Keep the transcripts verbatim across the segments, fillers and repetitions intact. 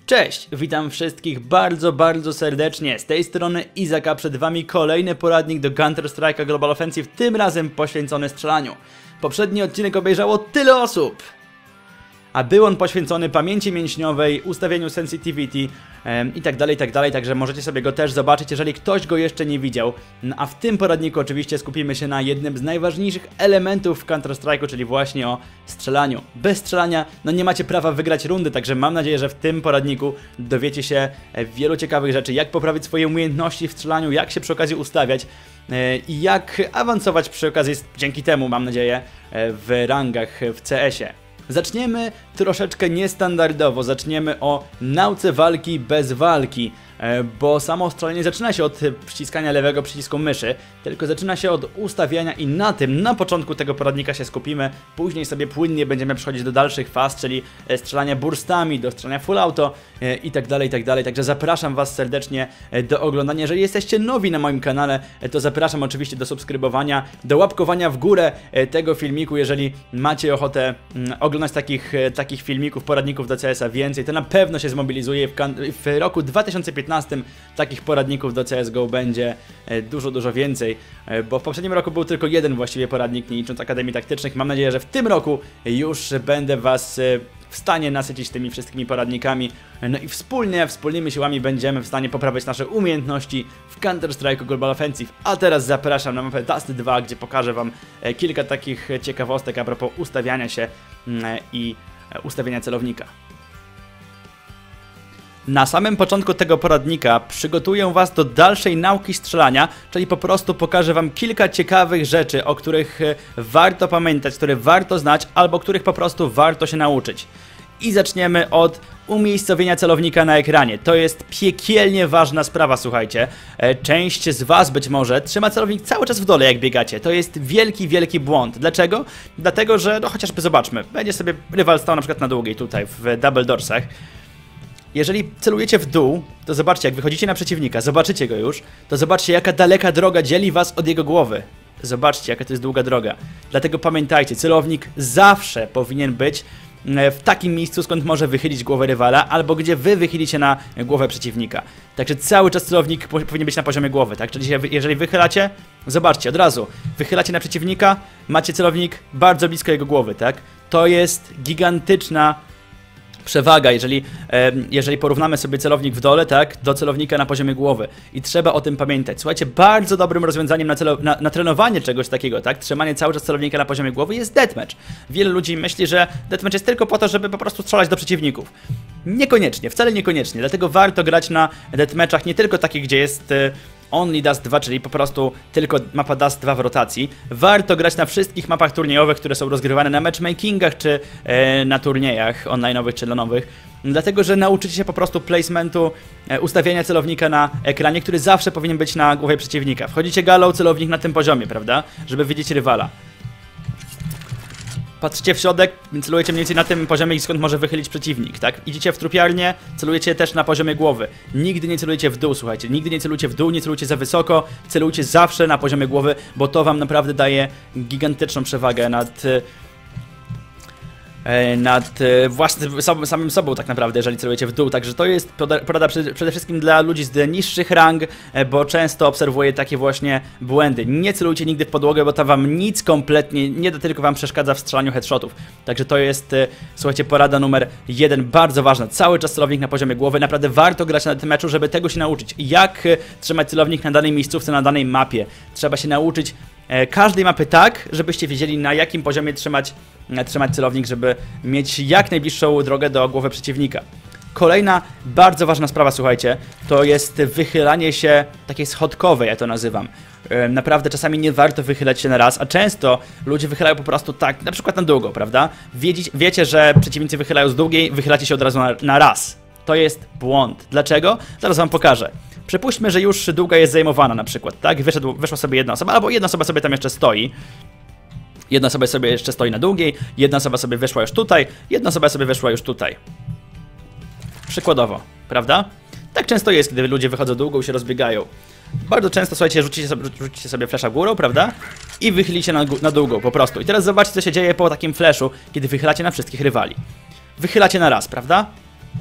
Cześć, witam wszystkich bardzo, bardzo serdecznie. Z tej strony Izak, a przed wami kolejny poradnik do Counter-Strike'a Global Offensive, tym razem poświęcony strzelaniu. Poprzedni odcinek obejrzało tyle osób, a był on poświęcony pamięci mięśniowej, ustawieniu sensitivity em, i tak dalej, i tak dalej, także możecie sobie go też zobaczyć, jeżeli ktoś go jeszcze nie widział. No, a w tym poradniku oczywiście skupimy się na jednym z najważniejszych elementów w Counter-Strike'u, czyli właśnie o strzelaniu. Bez strzelania no nie macie prawa wygrać rundy, także mam nadzieję, że w tym poradniku dowiecie się wielu ciekawych rzeczy, jak poprawić swoje umiejętności w strzelaniu, jak się przy okazji ustawiać i jak awansować przy okazji, dzięki temu mam nadzieję, w rangach w C S ie. Zaczniemy troszeczkę niestandardowo, zaczniemy o nauce walki bez walki, bo samo strzelanie zaczyna się od przyciskania lewego przycisku myszy, tylko zaczyna się od ustawiania i na tym, na początku tego poradnika się skupimy, później sobie płynnie będziemy przechodzić do dalszych faz, czyli strzelania burstami, do strzelania full auto i tak dalej, i tak dalej, także zapraszam was serdecznie do oglądania. Jeżeli jesteście nowi na moim kanale, to zapraszam oczywiście do subskrybowania, do łapkowania w górę tego filmiku, jeżeli macie ochotę oglądać takich, takich filmików, poradników do C S a więcej, to na pewno się zmobilizuje. W, w roku dwa tysiące piętnastym takich poradników do C S G O będzie dużo, dużo więcej, bo w poprzednim roku był tylko jeden właściwie poradnik, nie licząc Akademii Taktycznych. Mam nadzieję, że w tym roku już będę was w stanie nasycić tymi wszystkimi poradnikami, no i wspólnie, wspólnymi siłami będziemy w stanie poprawiać nasze umiejętności w Counter-Strike'u Global Offensive. A teraz zapraszam na mapę Dust dwa, gdzie pokażę wam kilka takich ciekawostek a propos ustawiania się i ustawienia celownika. Na samym początku tego poradnika przygotuję was do dalszej nauki strzelania, czyli po prostu pokażę wam kilka ciekawych rzeczy, o których warto pamiętać, które warto znać, albo których po prostu warto się nauczyć. I zaczniemy od umiejscowienia celownika na ekranie. To jest piekielnie ważna sprawa, słuchajcie. Część z was być może trzyma celownik cały czas w dole, jak biegacie. To jest wielki, wielki błąd. Dlaczego? Dlatego, że no chociażby zobaczmy, będzie sobie rywal stał na przykład na długiej tutaj w double doorsach. Jeżeli celujecie w dół, to zobaczcie, jak wychodzicie na przeciwnika, zobaczycie go już, to zobaczcie, jaka daleka droga dzieli was od jego głowy. Zobaczcie, jaka to jest długa droga. Dlatego pamiętajcie, celownik zawsze powinien być w takim miejscu, skąd może wychylić głowę rywala, albo gdzie wy wychylicie na głowę przeciwnika. Także cały czas celownik powinien być na poziomie głowy, tak? Czyli jeżeli wychylacie, zobaczcie, od razu, wychylacie na przeciwnika, macie celownik bardzo blisko jego głowy, tak? To jest gigantyczna przewaga, jeżeli, e, jeżeli porównamy sobie celownik w dole, tak, do celownika na poziomie głowy. I trzeba o tym pamiętać. Słuchajcie, bardzo dobrym rozwiązaniem na, celo, na, na trenowanie czegoś takiego, tak, trzymanie cały czas celownika na poziomie głowy jest deathmatch. Wielu ludzi myśli, że deathmatch jest tylko po to, żeby po prostu strzelać do przeciwników. Niekoniecznie, wcale niekoniecznie. Dlatego warto grać na deathmatchach nie tylko takich, gdzie jest e, Only Dust dwa, czyli po prostu tylko mapa Dust dwa w rotacji. Warto grać na wszystkich mapach turniejowych, które są rozgrywane na matchmakingach, czy e, na turniejach online'owych, czy lanowych. Dlatego, że nauczycie się po prostu placementu, e, ustawiania celownika na ekranie, który zawsze powinien być na głowie przeciwnika. Wchodzicie galą, celownik na tym poziomie, prawda? Żeby widzieć rywala. Patrzycie w środek, celujecie mniej więcej na tym poziomie, skąd może wychylić przeciwnik, tak? Idziecie w trupiarnię, celujecie też na poziomie głowy. Nigdy nie celujcie w dół, słuchajcie. Nigdy nie celujcie w dół, nie celujcie za wysoko. Celujcie zawsze na poziomie głowy, bo to wam naprawdę daje gigantyczną przewagę nad... nad własnym samym sobą tak naprawdę, jeżeli celujecie w dół. Także to jest porada przede wszystkim dla ludzi z niższych rang, bo często obserwuję takie właśnie błędy. Nie celujcie nigdy w podłogę, bo to wam nic kompletnie nie da, tylko wam przeszkadza w strzelaniu headshotów. Także to jest, słuchajcie, porada numer jeden, bardzo ważna. Cały czas celownik na poziomie głowy. Naprawdę warto grać na tym meczu, żeby tego się nauczyć. Jak trzymać celownik na danej miejscówce, na danej mapie. Trzeba się nauczyć każdej mapy tak, żebyście wiedzieli, na jakim poziomie trzymać, trzymać celownik, żeby mieć jak najbliższą drogę do głowy przeciwnika. Kolejna bardzo ważna sprawa, słuchajcie, to jest wychylanie się takie schodkowe, ja to nazywam. Naprawdę czasami nie warto wychylać się na raz, a często ludzie wychylają po prostu tak, na przykład na długo, prawda? Wiecie, wiecie że przeciwnicy wychylają z długiej, wychylacie się od razu na, na raz. To jest błąd. Dlaczego? Zaraz wam pokażę. Przypuśćmy, że już długa jest zajmowana na przykład, tak? Wyszedł, wyszła sobie jedna osoba, albo jedna osoba sobie tam jeszcze stoi. Jedna osoba sobie jeszcze stoi na długiej, jedna osoba sobie wyszła już tutaj, jedna osoba sobie wyszła już tutaj. Przykładowo, prawda? Tak często jest, kiedy ludzie wychodzą długą i się rozbiegają. Bardzo często, słuchajcie, rzucicie sobie, rzucicie sobie flesza górą, prawda? I wychylicie na, na długą po prostu. I teraz zobaczcie, co się dzieje po takim fleszu, kiedy wychylacie na wszystkich rywali. Wychylacie na raz, prawda?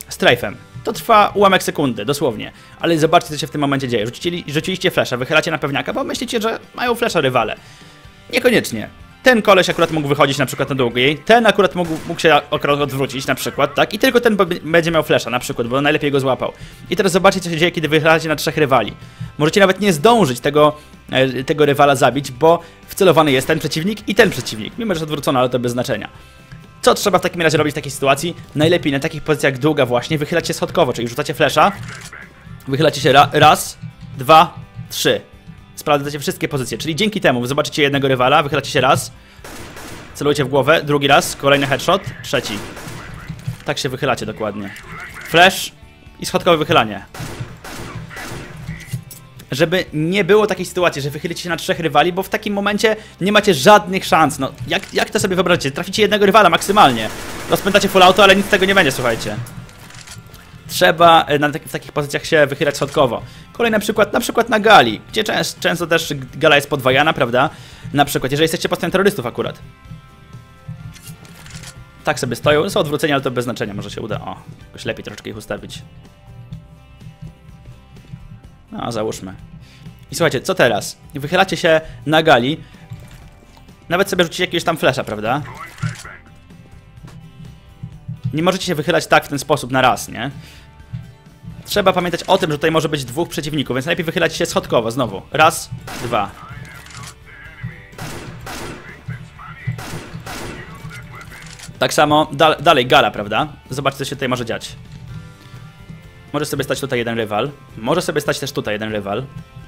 strajfem. To trwa ułamek sekundy, dosłownie. Ale zobaczcie, co się w tym momencie dzieje. Rzucili, rzuciliście flesza, wychylacie na pewniaka, bo myślicie, że mają flesza rywale. Niekoniecznie. Ten koleś akurat mógł wychodzić na przykład na długiej, ten akurat mógł, mógł się akurat odwrócić na przykład, tak? I tylko ten będzie miał flesza na przykład, bo najlepiej go złapał. I teraz zobaczcie, co się dzieje, kiedy wychylacie na trzech rywali. Możecie nawet nie zdążyć tego, e, tego rywala zabić, bo wcelowany jest ten przeciwnik i ten przeciwnik. Mimo, że odwrócono, ale to bez znaczenia. Co trzeba w takim razie robić w takiej sytuacji? Najlepiej na takich pozycjach jak długa właśnie wychylać się schodkowo, czyli rzucacie flesza, wychylacie się ra raz, dwa, trzy. Sprawdzacie wszystkie pozycje, czyli dzięki temu zobaczycie jednego rywala, wychylacie się raz, celujecie w głowę, drugi raz, kolejny headshot, trzeci. Tak się wychylacie dokładnie. Flash i schodkowe wychylanie. Żeby nie było takiej sytuacji, że wychylicie się na trzech rywali, bo w takim momencie nie macie żadnych szans. No, jak, jak to sobie wyobraźcie? Traficie jednego rywala maksymalnie. Rozpętacie full auto, ale nic z tego nie będzie, słuchajcie. Trzeba na tak, w takich pozycjach się wychylać schodkowo. Kolejny przykład, na przykład na gali, gdzie często, często też gala jest podwajana, prawda? Na przykład, jeżeli jesteście po stronie terrorystów akurat. Tak sobie stoją, są odwróceni, ale to bez znaczenia, może się uda. O, jakoś lepiej troszeczkę ich ustawić. No, załóżmy. I słuchajcie, co teraz? Wychylacie się na gali. Nawet sobie rzucicie jakiegoś tam flasha, prawda? Nie możecie się wychylać tak w ten sposób na raz, nie? Trzeba pamiętać o tym, że tutaj może być dwóch przeciwników, więc najlepiej wychylać się schodkowo znowu. Raz, dwa. Tak samo da dalej gala, prawda? Zobaczcie, co się tutaj może dziać. Może sobie stać tutaj jeden rywal. Może sobie stać też tutaj jeden rywal.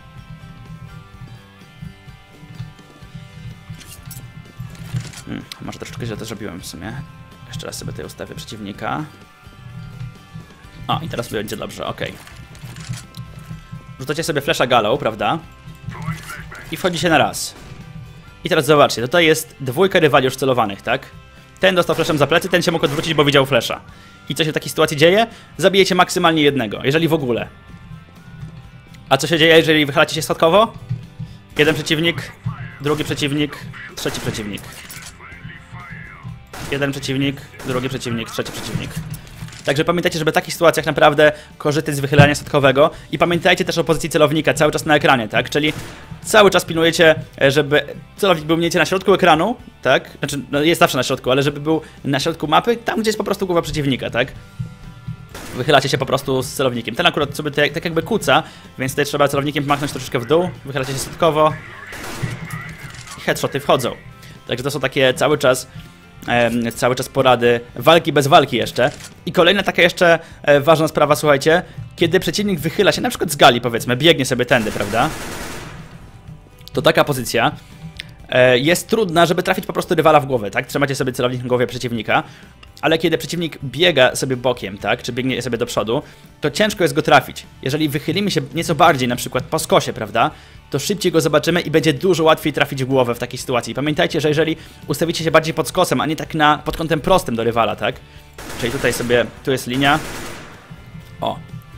Hmm, może troszeczkę źle to zrobiłem w sumie. Jeszcze raz sobie tutaj ustawię przeciwnika. O, i teraz będzie dobrze, ok. Rzucacie sobie flasha galą, prawda? I wchodzicie na raz. I teraz zobaczcie, tutaj jest dwójka rywali już celowanych, tak? Ten dostał flashem za plecy, ten się mógł odwrócić, bo widział flasha. I co się w takiej sytuacji dzieje? Zabijecie maksymalnie jednego, jeżeli w ogóle. A co się dzieje, jeżeli wychylacie się schodkowo? Jeden przeciwnik, drugi przeciwnik, trzeci przeciwnik. Jeden przeciwnik, drugi przeciwnik, trzeci przeciwnik. Także pamiętajcie, żeby w takich sytuacjach naprawdę korzystać z wychylania schodkowego. I pamiętajcie też o pozycji celownika cały czas na ekranie, tak? Czyli cały czas pilnujecie, żeby celownik był mniej więcej na środku ekranu, tak? Znaczy, no jest zawsze na środku, ale żeby był na środku mapy, tam gdzie jest po prostu głowa przeciwnika, tak? Wychylacie się po prostu z celownikiem. Ten akurat sobie tak, tak jakby kuca, więc tutaj trzeba celownikiem machnąć troszeczkę w dół. Wychylacie się schodkowo. I headshoty wchodzą. Także to są takie cały czas... E, cały czas porady, walki bez walki jeszcze. I kolejna taka jeszcze e, ważna sprawa, słuchajcie, kiedy przeciwnik wychyla się, na przykład z gali powiedzmy, biegnie sobie tędy, prawda? To taka pozycja e, jest trudna, żeby trafić po prostu rywala w głowę, tak? Trzymacie sobie celownik na głowie przeciwnika, ale kiedy przeciwnik biega sobie bokiem, tak? Czy biegnie sobie do przodu, to ciężko jest go trafić. Jeżeli wychylimy się nieco bardziej, na przykład po skosie, prawda? To szybciej go zobaczymy i będzie dużo łatwiej trafić w głowę w takiej sytuacji. Pamiętajcie, że jeżeli ustawicie się bardziej pod skosem, a nie tak na, pod kątem prostym do rywala, tak? Czyli tutaj sobie, tu jest linia. O.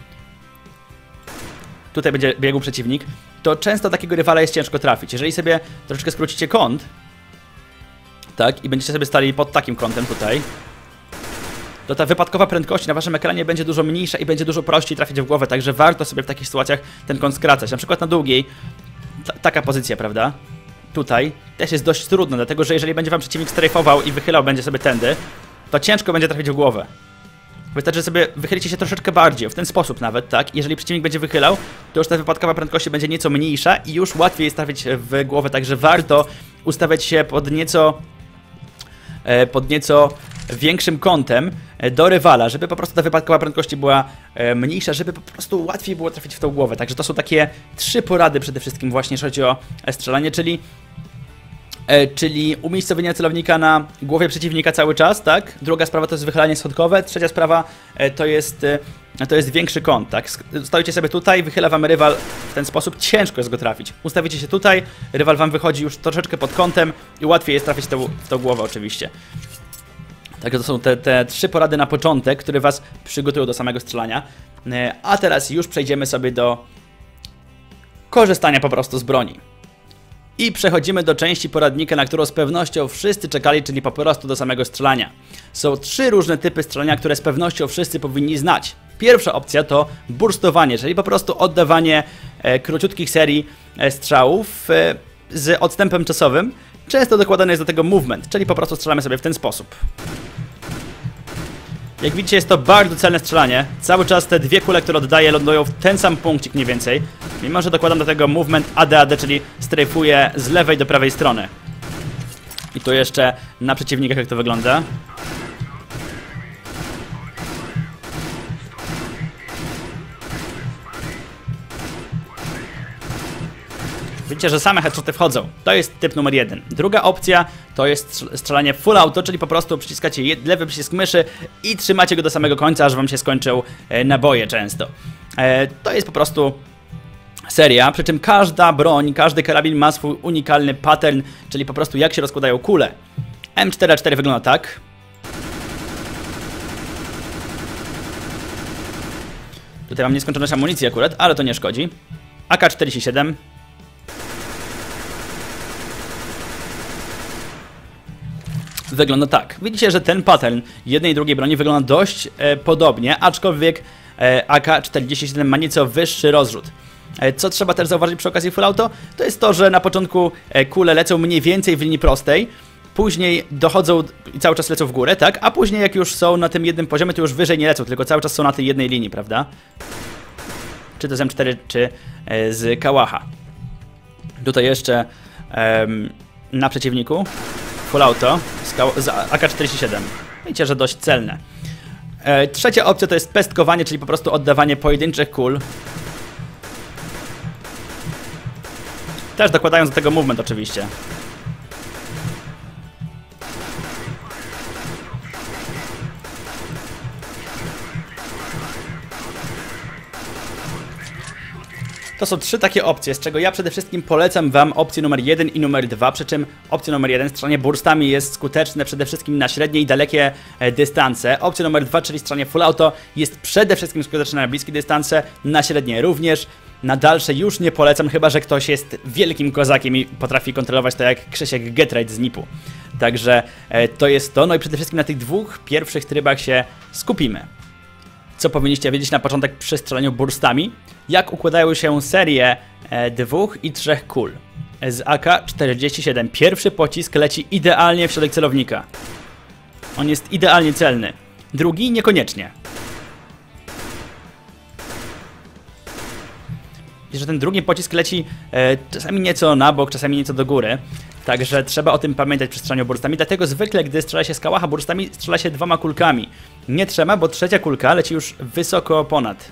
Tutaj będzie biegł przeciwnik. To często takiego rywala jest ciężko trafić. Jeżeli sobie troszeczkę skrócicie kąt, tak? I będziecie sobie stali pod takim kątem tutaj, to ta wypadkowa prędkości na waszym ekranie będzie dużo mniejsza i będzie dużo prościej trafić w głowę, także warto sobie w takich sytuacjach ten kąt skracać. Na przykład na długiej, taka pozycja, prawda? Tutaj też jest dość trudno, dlatego że jeżeli będzie wam przeciwnik strajfował i wychylał będzie sobie tędy, to ciężko będzie trafić w głowę. Wystarczy, że sobie wychylicie się troszeczkę bardziej, w ten sposób nawet, tak? Jeżeli przeciwnik będzie wychylał, to już ta wypadkowa prędkości będzie nieco mniejsza i już łatwiej jest trafić w głowę, także warto ustawiać się pod nieco... pod nieco większym kątem do rywala, żeby po prostu ta wypadkowa prędkości była mniejsza, żeby po prostu łatwiej było trafić w tą głowę. Także to są takie trzy porady przede wszystkim właśnie, jeśli chodzi o strzelanie, czyli czyli umiejscowienie celownika na głowie przeciwnika cały czas, tak? Druga sprawa to jest wychylanie schodkowe, trzecia sprawa to jest to jest większy kąt, tak? Stoicie sobie tutaj, wychyla wam rywal w ten sposób, ciężko jest go trafić. Ustawicie się tutaj, rywal wam wychodzi już troszeczkę pod kątem i łatwiej jest trafić tą, w tą głowę oczywiście. Także to są te, te trzy porady na początek, które was przygotują do samego strzelania. A teraz już przejdziemy sobie do korzystania po prostu z broni. I przechodzimy do części poradnika, na którą z pewnością wszyscy czekali, czyli po prostu do samego strzelania. Są trzy różne typy strzelania, które z pewnością wszyscy powinni znać. Pierwsza opcja to burstowanie, czyli po prostu oddawanie e, króciutkich serii e, strzałów e, z odstępem czasowym. Często dokładany jest do tego movement, czyli po prostu strzelamy sobie w ten sposób. Jak widzicie, jest to bardzo celne strzelanie. Cały czas te dwie kule, które oddaję, lądują w ten sam punkcik mniej więcej. Mimo że dokładam do tego movement A D A D, czyli strajfuję z lewej do prawej strony. I tu jeszcze na przeciwnikach jak to wygląda. Widzicie, że same headshoty wchodzą. To jest typ numer jeden. Druga opcja to jest strzelanie full auto, czyli po prostu przyciskacie lewy przycisk myszy i trzymacie go do samego końca, aż wam się skończą naboje często. To jest po prostu seria, przy czym każda broń, każdy karabin ma swój unikalny pattern, czyli po prostu jak się rozkładają kule. M cztery A cztery wygląda tak. Tutaj mam nieskończoność amunicji akurat, ale to nie szkodzi. A K czterdzieści siedem. Wygląda tak. Widzicie, że ten pattern jednej i drugiej broni wygląda dość e, podobnie, aczkolwiek e, A K czterdzieści siedem ma nieco wyższy rozrzut. E, co trzeba też zauważyć przy okazji full auto, to jest to, że na początku e, kule lecą mniej więcej w linii prostej, później dochodzą i cały czas lecą w górę, tak? A później jak już są na tym jednym poziomie, to już wyżej nie lecą, tylko cały czas są na tej jednej linii, prawda? Czy to z M cztery, czy e, z Kałacha. Tutaj jeszcze e, na przeciwniku full auto z A K czterdzieści siedem. Widzicie, że dość celne. E, trzecia opcja to jest pestkowanie, czyli po prostu oddawanie pojedynczych kul. Też dokładając do tego movement oczywiście. To są trzy takie opcje, z czego ja przede wszystkim polecam wam opcję numer jeden i numer dwa, przy czym opcja numer jeden, strzelanie burstami, jest skuteczne przede wszystkim na średnie i dalekie e, dystanse. Opcja numer dwa, czyli strzelanie full auto, jest przede wszystkim skuteczne na bliskie dystanse, na średnie również. Na dalsze już nie polecam, chyba że ktoś jest wielkim kozakiem i potrafi kontrolować to jak Krzysiek Getright z Nipu. Także e, to jest to, no i przede wszystkim na tych dwóch pierwszych trybach się skupimy. Co powinniście wiedzieć na początek przy strzelaniu burstami? Jak układają się serie e, dwóch i trzech kul. Z A K czterdzieści siedem. Pierwszy pocisk leci idealnie w środek celownika. On jest idealnie celny. Drugi niekoniecznie. I że ten drugi pocisk leci e, czasami nieco na bok, czasami nieco do góry. Także trzeba o tym pamiętać przy strzelaniu burstami. Dlatego zwykle, gdy strzela się z Kałacha burstami, strzela się dwoma kulkami. Nie trzeba, bo trzecia kulka leci już wysoko ponad.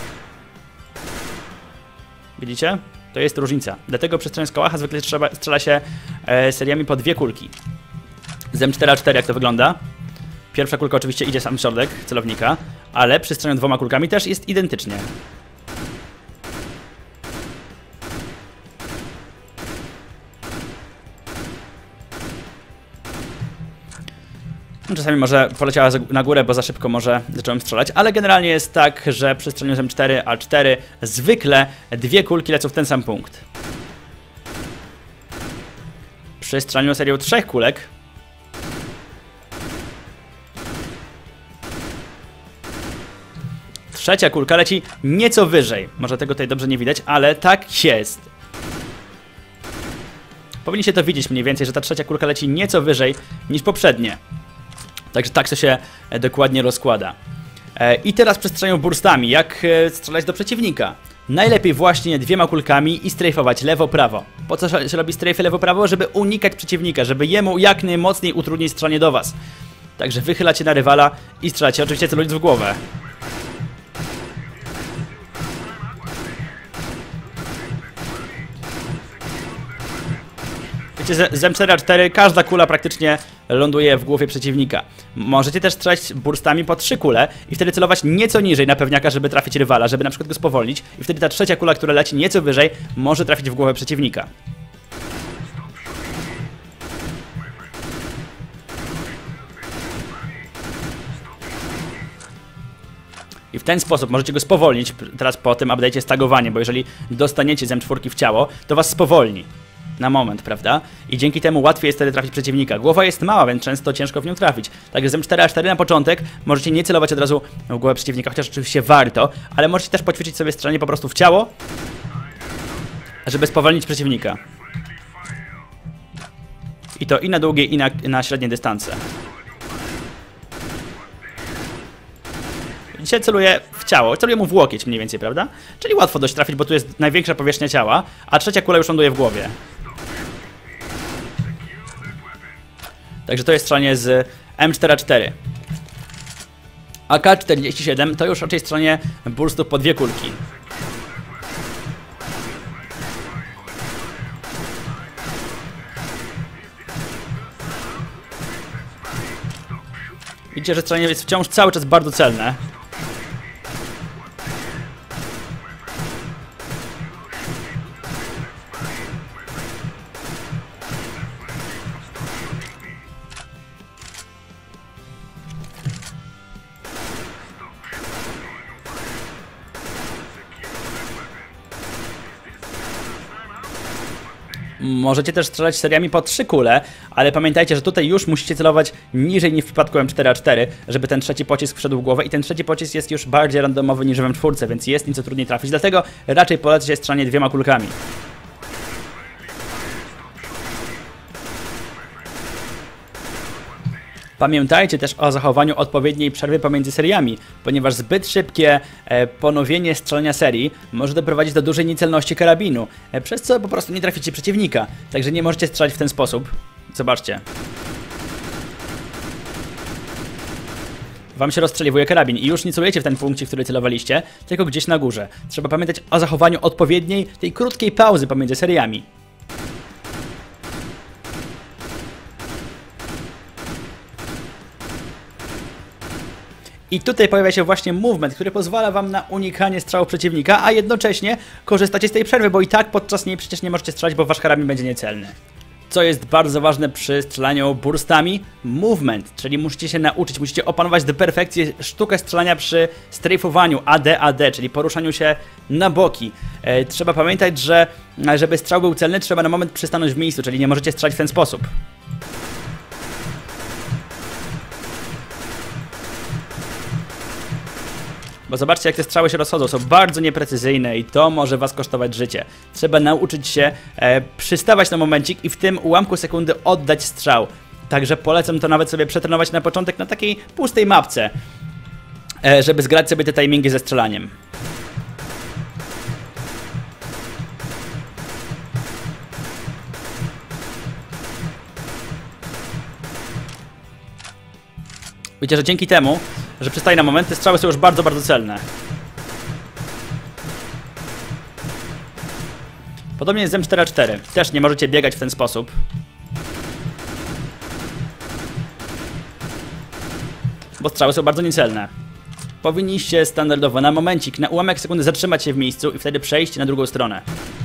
Widzicie? To jest różnica. Dlatego przy strzelaniu z Kałacha zwykle trzeba, strzela się e, seriami po dwie kulki. Z M cztery A cztery jak to wygląda? Pierwsza kulka oczywiście idzie sam w środek celownika, ale przy strzelaniu dwoma kulkami też jest identycznie. Czasami może poleciała na górę, bo za szybko może zacząłem strzelać, ale generalnie jest tak, że przy strzelaniu z M cztery A cztery zwykle dwie kulki lecą w ten sam punkt. Przy strzelaniu serią trzech kulek trzecia kulka leci nieco wyżej. Może tego tutaj dobrze nie widać, ale tak jest. Powinniście to widzieć mniej więcej, że ta trzecia kulka leci nieco wyżej niż poprzednie. Także tak to się dokładnie rozkłada. I teraz przy strzelaniu burstami, jak strzelać do przeciwnika? Najlepiej właśnie dwiema kulkami i strajfować lewo-prawo. Po co się robi strajfy lewo-prawo? Żeby unikać przeciwnika, żeby jemu jak najmocniej utrudnić strzelanie do was. Także wychylacie na rywala i strzelacie, oczywiście celując w głowę. Z M cztery A cztery każda kula praktycznie ląduje w głowie przeciwnika. Możecie też strzelać burstami po trzy kule i wtedy celować nieco niżej na pewniaka, żeby trafić rywala, żeby na przykład go spowolnić. I wtedy ta trzecia kula, która leci nieco wyżej, może trafić w głowę przeciwnika. I w ten sposób możecie go spowolnić teraz po tym update'cie z tagowaniem, bo jeżeli dostaniecie z M cztery w ciało, to was spowolni. na moment, prawda? I dzięki temu łatwiej jest wtedy trafić przeciwnika. Głowa jest mała, więc często ciężko w nią trafić. Także z M cztery A cztery na początek możecie nie celować od razu w głowę przeciwnika, chociaż oczywiście warto, ale możecie też poćwiczyć sobie strzelanie po prostu w ciało, żeby spowolnić przeciwnika. I to i na długie, i na, na średnie dystanse. Dzisiaj celuję w ciało, celuję mu w łokieć mniej więcej, prawda? Czyli łatwo dość trafić, bo tu jest największa powierzchnia ciała, a trzecia kula już ląduje w głowie. Także to jest strzelanie z M cztery A cztery. A K czterdzieści siedem to już raczej strzelanie burstów po dwie kulki. Widzicie, że strzelanie jest wciąż cały czas bardzo celne. Możecie też strzelać seriami po trzy kule, ale pamiętajcie, że tutaj już musicie celować niżej niż w przypadku M cztery A cztery, żeby ten trzeci pocisk wszedł w głowę i ten trzeci pocisk jest już bardziej randomowy niż w M cztery, więc jest nieco trudniej trafić, dlatego raczej poleca się strzelanie dwiema kulkami. Pamiętajcie też o zachowaniu odpowiedniej przerwy pomiędzy seriami, ponieważ zbyt szybkie e, ponowienie strzelania serii może doprowadzić do dużej niecelności karabinu, e, przez co po prostu nie traficie przeciwnika, także nie możecie strzelać w ten sposób. Zobaczcie. Wam się rozstrzeliwuje karabin i już nie celujecie w ten punkcie, w który celowaliście, tylko gdzieś na górze. Trzeba pamiętać o zachowaniu odpowiedniej, tej krótkiej pauzy pomiędzy seriami. I tutaj pojawia się właśnie movement, który pozwala wam na unikanie strzału przeciwnika, a jednocześnie korzystacie z tej przerwy, bo i tak podczas niej przecież nie możecie strzelać, bo wasz karabin będzie niecelny. Co jest bardzo ważne przy strzelaniu burstami? Movement, czyli musicie się nauczyć, musicie opanować do perfekcji sztukę strzelania przy strajfowaniu A D A D, czyli poruszaniu się na boki. E, trzeba pamiętać, że żeby strzał był celny, trzeba na moment przystanąć w miejscu, czyli nie możecie strzelać w ten sposób. Bo zobaczcie, jak te strzały się rozchodzą, są bardzo nieprecyzyjne i to może was kosztować życie. Trzeba nauczyć się e, przystawać na momencik i w tym ułamku sekundy oddać strzał. Także polecam to nawet sobie przetrenować na początek na takiej pustej mapce, e, żeby zgrać sobie te timingi ze strzelaniem. Wiecie, że dzięki temu, że przystaje na moment, te strzały są już bardzo, bardzo celne. Podobnie jest z M cztery A cztery. Też nie możecie biegać w ten sposób. Bo strzały są bardzo niecelne. Powinniście standardowo na momencik, na ułamek sekundy zatrzymać się w miejscu i wtedy przejść na drugą stronę.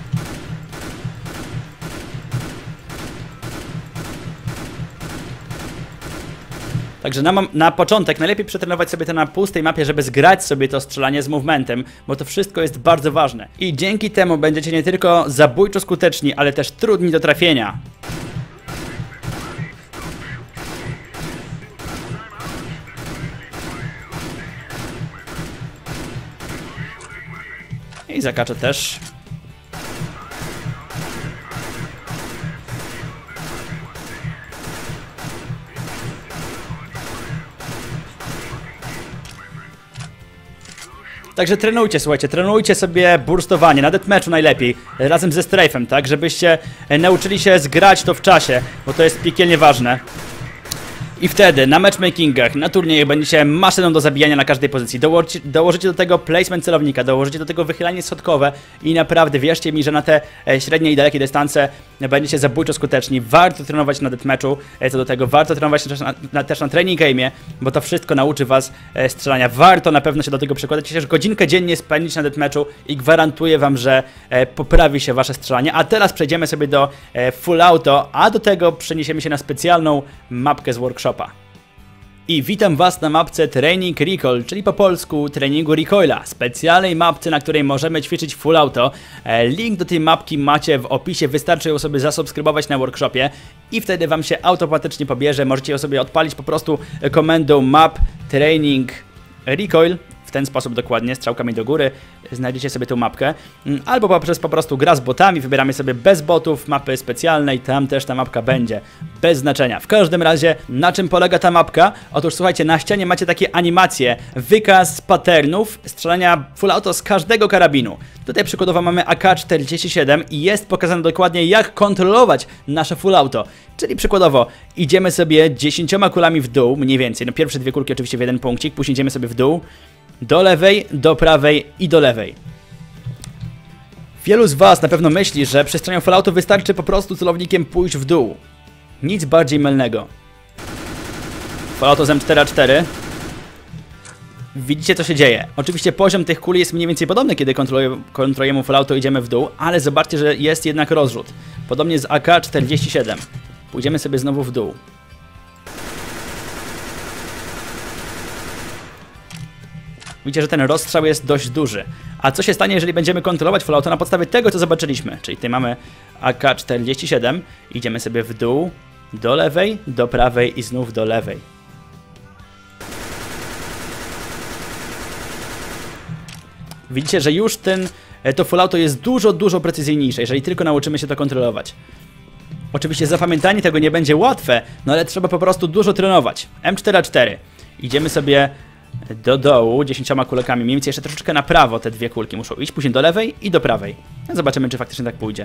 Także na, na początek najlepiej przetrenować sobie to na pustej mapie, żeby zgrać sobie to strzelanie z movementem, bo to wszystko jest bardzo ważne. I dzięki temu będziecie nie tylko zabójczo skuteczni, ale też trudni do trafienia. I zakaczę też. Także trenujcie, słuchajcie, trenujcie sobie burstowanie, na deathmatchu najlepiej, razem ze strafem, tak, żebyście nauczyli się zgrać to w czasie, bo to jest piekielnie ważne. I wtedy na matchmakingach, na turniejach będziecie maszyną do zabijania na każdej pozycji. Dołożycie, dołożycie do tego placement celownika, dołożycie do tego wychylanie schodkowe i naprawdę wierzcie mi, że na te średnie i dalekie dystanse będziecie zabójczo skuteczni. Warto trenować na deathmatchu, co do tego warto trenować też na, na, też na training game'ie, bo to wszystko nauczy was strzelania. Warto na pewno się do tego przykładać, chociaż godzinkę dziennie spędzić na deathmatchu i gwarantuję wam, że poprawi się wasze strzelanie. A teraz przejdziemy sobie do full auto, a do tego przeniesiemy się na specjalną mapkę z workshopu. I witam Was na mapce Training Recoil, czyli po polsku treningu recoila, specjalnej mapce, na której możemy ćwiczyć full auto. Link do tej mapki macie w opisie, wystarczy ją sobie zasubskrybować na workshopie i wtedy Wam się automatycznie pobierze. Możecie ją sobie odpalić po prostu komendą map training recoil. W ten sposób dokładnie, strzałkami do góry, znajdziecie sobie tą mapkę. Albo poprzez po prostu gra z botami, wybieramy sobie bez botów, mapy specjalnej, tam też ta mapka będzie, bez znaczenia. W każdym razie, na czym polega ta mapka? Otóż słuchajcie, na ścianie macie takie animacje, wykaz patternów strzelania full auto z każdego karabinu. Tutaj przykładowo mamy A K czterdzieści siedem i jest pokazane dokładnie, jak kontrolować nasze full auto. Czyli przykładowo idziemy sobie dziesięcioma kulami w dół, mniej więcej, no pierwsze dwie kulki oczywiście w jeden punkcik, później idziemy sobie w dół, do lewej, do prawej i do lewej. Wielu z Was na pewno myśli, że przy strzelaniu full auto wystarczy po prostu celownikiem pójść w dół. Nic bardziej mylnego. Full auto z M cztery A cztery. Widzicie, co się dzieje. Oczywiście poziom tych kuli jest mniej więcej podobny, kiedy kontrolujemy, kontrolujemy full auto, idziemy w dół, ale zobaczcie, że jest jednak rozrzut. Podobnie z A K czterdzieści siedem. Pójdziemy sobie znowu w dół. Widzicie, że ten rozstrzał jest dość duży. A co się stanie, jeżeli będziemy kontrolować full auto na podstawie tego, co zobaczyliśmy? Czyli tutaj mamy A K czterdzieści siedem, idziemy sobie w dół, do lewej, do prawej i znów do lewej. Widzicie, że już ten, to full auto jest dużo, dużo precyzyjniejsze, jeżeli tylko nauczymy się to kontrolować. Oczywiście zapamiętanie tego nie będzie łatwe, no ale trzeba po prostu dużo trenować. M cztery A cztery. Idziemy sobie do dołu dziesięcioma kulekami, mniej więcej jeszcze troszeczkę na prawo te dwie kulki muszą iść, później do lewej i do prawej. Zobaczymy, czy faktycznie tak pójdzie.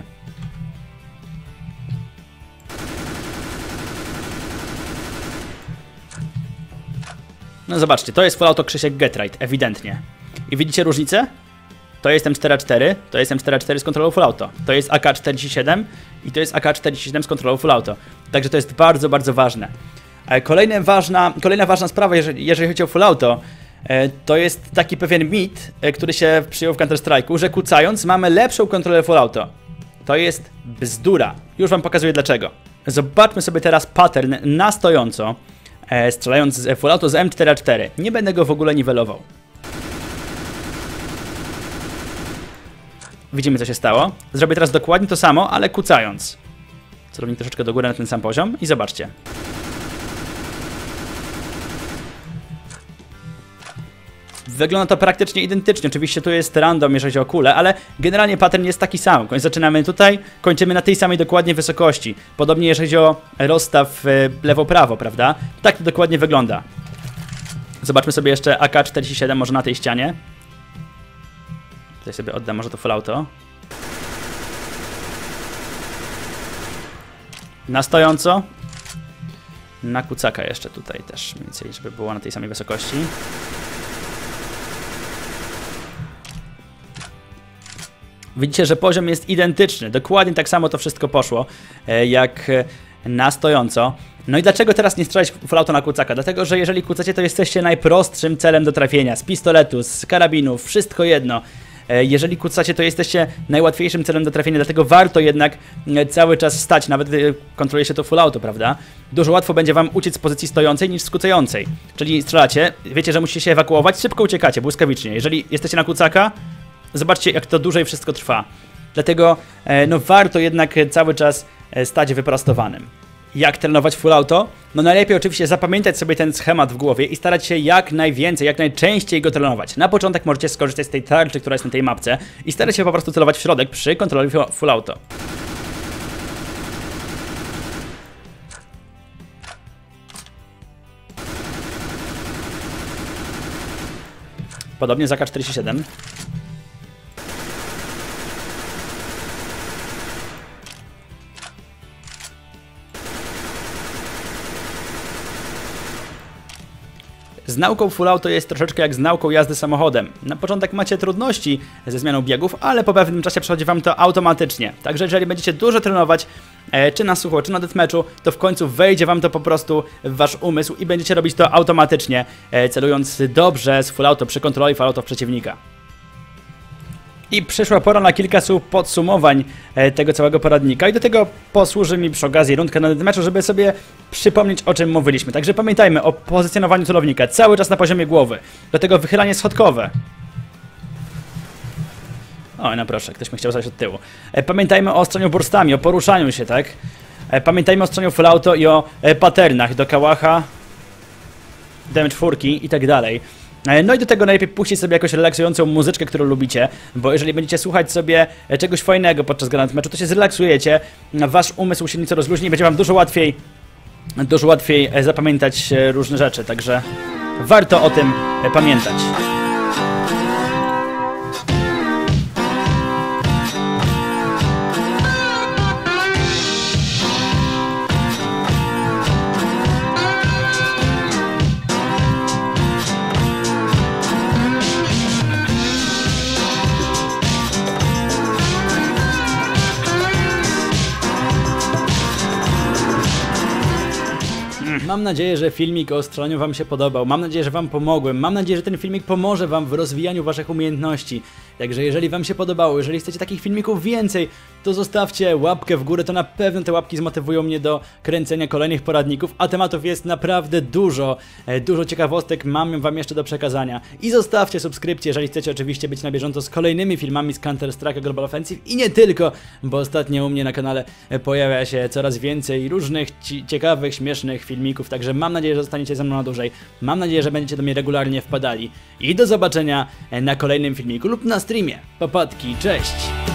No zobaczcie, to jest full auto Krzysiek Getright, ewidentnie. I widzicie różnicę? To jest M cztery A cztery, to jest M cztery A cztery z kontrolą full auto. To jest A K czterdzieści siedem i to jest A K czterdzieści siedem z kontrolą full auto. Także to jest bardzo, bardzo ważne. Kolejna ważna, kolejna ważna sprawa, jeżeli, jeżeli chodzi o full auto, to jest taki pewien mit, który się przyjął w Counter Strike'u, że kucając mamy lepszą kontrolę full auto. To jest bzdura. Już Wam pokazuję dlaczego. Zobaczmy sobie teraz pattern na stojąco, strzelając z full auto z M cztery A cztery. Nie będę go w ogóle niwelował. Widzimy, co się stało. Zrobię teraz dokładnie to samo, ale kucając. Celownik troszeczkę do góry na ten sam poziom i zobaczcie. Wygląda to praktycznie identycznie, oczywiście tu jest random, jeżeli chodzi o kulę, ale generalnie pattern jest taki sam. Zaczynamy tutaj, kończymy na tej samej dokładnie wysokości. Podobnie jeżeli chodzi o rozstaw lewo-prawo, prawda? Tak to dokładnie wygląda. Zobaczmy sobie jeszcze A K czterdzieści siedem może na tej ścianie. Tutaj sobie oddam może to full auto. Na stojąco. Na kucaka jeszcze tutaj też, mniej więcej, żeby było na tej samej wysokości. Widzicie, że poziom jest identyczny. Dokładnie tak samo to wszystko poszło, jak na stojąco. No i dlaczego teraz nie strzelać full auto na kucaka? Dlatego, że jeżeli kucacie, to jesteście najprostszym celem do trafienia. Z pistoletu, z karabinów, wszystko jedno. Jeżeli kucacie, to jesteście najłatwiejszym celem do trafienia, dlatego warto jednak cały czas stać, nawet gdy kontroluje się to full auto, prawda? Dużo łatwo będzie Wam uciec z pozycji stojącej niż z kucającej. Czyli strzelacie, wiecie, że musicie się ewakuować, szybko uciekacie, błyskawicznie. Jeżeli jesteście na kucaka, zobaczcie, jak to dłużej wszystko trwa. Dlatego no, warto jednak cały czas stać wyprostowanym. Jak trenować full auto? No najlepiej oczywiście zapamiętać sobie ten schemat w głowie i starać się jak najwięcej, jak najczęściej go trenować. Na początek możecie skorzystać z tej tarczy, która jest na tej mapce i starać się po prostu celować w środek przy kontroli full auto. Podobnie z A K czterdzieści siedem. Z nauką full auto jest troszeczkę jak z nauką jazdy samochodem. Na początek macie trudności ze zmianą biegów, ale po pewnym czasie przychodzi Wam to automatycznie. Także jeżeli będziecie dużo trenować, e, czy na sucho, czy na deathmatchu, to w końcu wejdzie Wam to po prostu w Wasz umysł i będziecie robić to automatycznie, e, celując dobrze z full auto przy kontroli full auto w przeciwnika. I przyszła pora na kilka słów podsumowań e, tego całego poradnika i do tego posłuży mi przy okazji rundka na meczu, żeby sobie przypomnieć, o czym mówiliśmy. Także pamiętajmy o pozycjonowaniu celownika cały czas na poziomie głowy. Do tego wychylanie schodkowe. O, no proszę, ktoś mi chciał zajść od tyłu. E, pamiętajmy o ostrzaniu burstami, o poruszaniu się, tak? E, pamiętajmy o ostrzaniu full auto i o e, patternach do kałacha, damage czwórki i tak dalej. No i do tego najlepiej puścić sobie jakąś relaksującą muzyczkę, którą lubicie, bo jeżeli będziecie słuchać sobie czegoś fajnego podczas grania meczu, to się zrelaksujecie, wasz umysł się nieco rozluźni i będzie wam dużo łatwiej, dużo łatwiej zapamiętać różne rzeczy, także warto o tym pamiętać. Mam nadzieję, że filmik o strzelaniu wam się podobał, mam nadzieję, że wam pomogłem, mam nadzieję, że ten filmik pomoże wam w rozwijaniu waszych umiejętności. Także jeżeli wam się podobało, jeżeli chcecie takich filmików więcej, to zostawcie łapkę w górę, to na pewno te łapki zmotywują mnie do kręcenia kolejnych poradników, a tematów jest naprawdę dużo, dużo ciekawostek mam wam jeszcze do przekazania. I zostawcie subskrypcję, jeżeli chcecie oczywiście być na bieżąco z kolejnymi filmami z Counter Strike'a Global Offensive i nie tylko, bo ostatnio u mnie na kanale pojawia się coraz więcej różnych ciekawych, śmiesznych filmików, także mam nadzieję, że zostaniecie ze mną na dłużej, mam nadzieję, że będziecie do mnie regularnie wpadali i do zobaczenia na kolejnym filmiku lub na streamie. Popadki, cześć!